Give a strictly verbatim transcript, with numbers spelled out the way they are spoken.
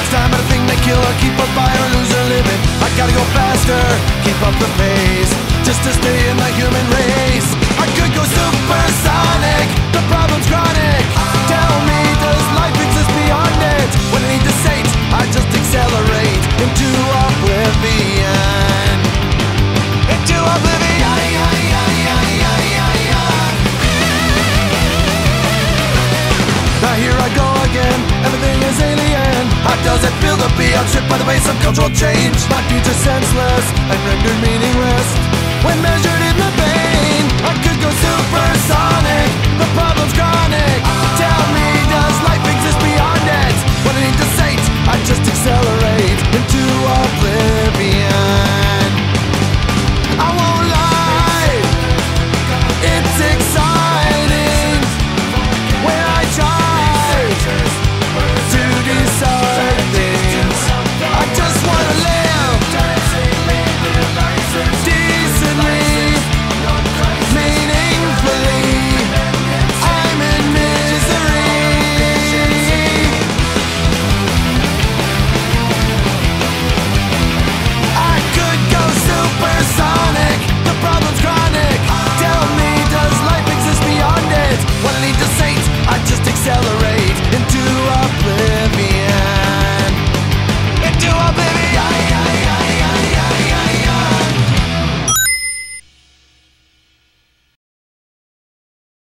much time at a thing they kill or keep or buy or lose or live it. I gotta go faster, keep up the pace, just to stay in the human race. I could go supersonic, the problem's chronic. Tell me, does life exist beyond it? When I need to sate, I just accelerate into oblivion. Into oblivion. Now here I go again, everything is alien. How does it feel to be outstripped by the pace of cultural change? My future senseless and rendered meaningless.